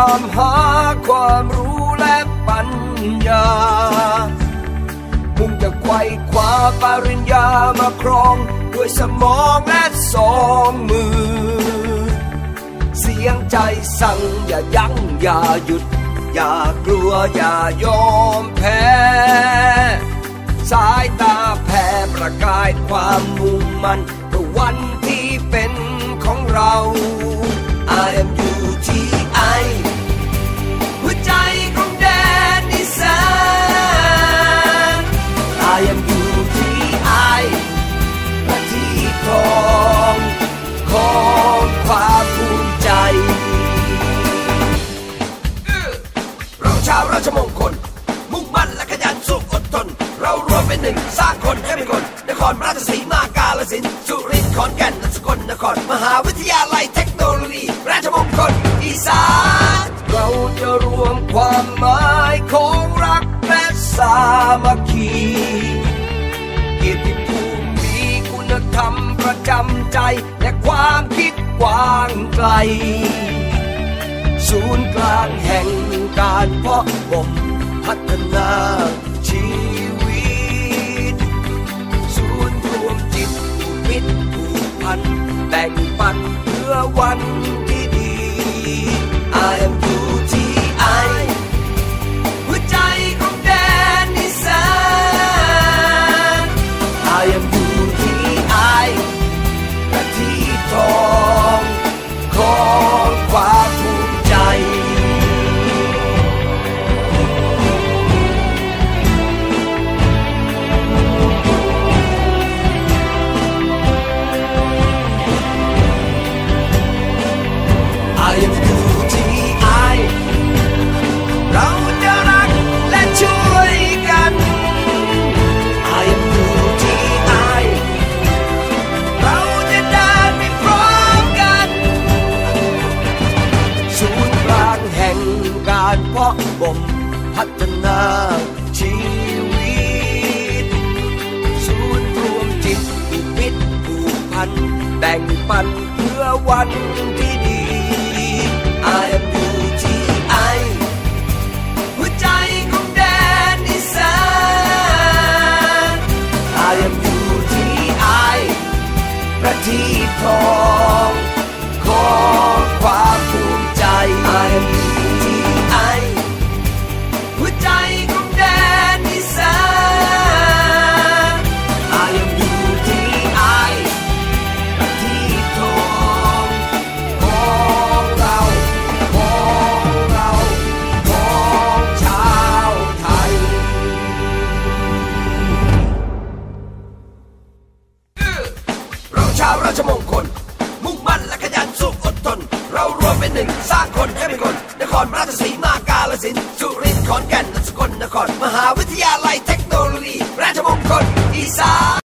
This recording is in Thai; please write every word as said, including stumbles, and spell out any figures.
ามหาความรู้และปัญญามุ่งจะไขว่คว้าปริญญามาครองด้วยสมองและสองมือเสียงใจสั่งอย่ายั้งอย่าหยุดอย่ากลัวอย่ายอมแพ้สายตาแผ่ประกายความมุ่งมั่นเพื่อวันที่เป็นของเรา I am ยู ที ไอ หัวใจของแดนอีสาน I am ยู ที ไอ ประทีปทองของความภูมิใจเราชาวราชมงคลมุ่งมั่นและขยันสู้อดทนเรารวมเป็นหนึ่งสร้างคนให้เป็นคนนครราชสีมากาฬสินธุ์สุรินทร์ขอนแก่นและสกลนครมหาวิทยาลัยเทคโนโลยีราชมงคลอีสานเราจะรวมความหมายของรักและสามัคคีเกียรติภูมิมีคุณธรรมประจำใจและความคิดกว้างไกลศูนย์กลางแห่งการเพาะบ่มพัฒนาชีวิตศูนย์รวมจิตมิตรผูกพันแบ่งปันเพื่อวันที่ดี I am ยู ที ไอ หัวใจของแดนอีสาน I am ยู ที ไอ ประทีปทองของความภูมิใจเราจะรักและช่วยกัน I am ยู ที ไอ เราจะเดินไปพร้อมกันศูนย์กลางแห่งการเพาะบ่มพัฒนาชีวิตศูนย์รวมจิตมิตรผูกพันแบ่งปันเพื่อวันที่ดี I am ยู ที ไอ หัวใจของแดนอีสาน I am ยู ที ไอ ประทีปทองของความภูมิใจ I am ยู ที ไอ หัวใจของแดนอีสาน I am ยู ที ไอ ประทีปทองของเราของเราของชาวไทยเราชาวราชมงคลมุ่งมั่นและขยันสู้อดทนเรารวมเป็นหนึ่งสร้างคนให้เป็นคนนครราชสีมากาฬสินธุ์สุรินทร์ขอนแก่นและสกลนครมหาวิทยาลัยเทค